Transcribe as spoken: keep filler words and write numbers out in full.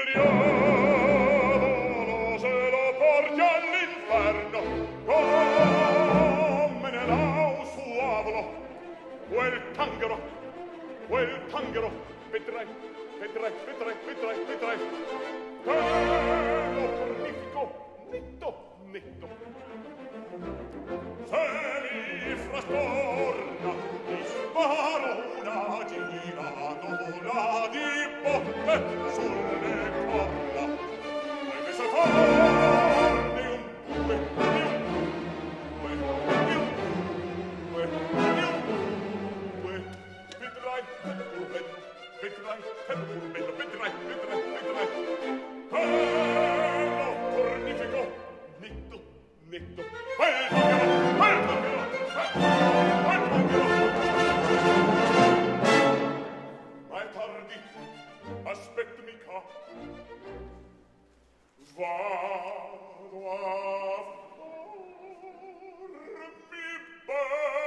diavolo se lo porti all'inferno come nell'au suavolo. Quel Tangero, quel Tangero, vedrai, vedrai, vedrai, vedrai, vedrai. Te lo cornifico netto, netto. Se mi frastorna, ti sparo una giratola di botte sulle corna. E che se farne un due, di un due, di un due, di un due, vedrai, vedrai, vedrai, vedrai, vedrai, vedrai, vedrai. Bello cornifico, netto, netto. Quel Tangero, quel Tangero, quel Tangero. Ma è tardi, aspettami qua. Vado a farmi bene.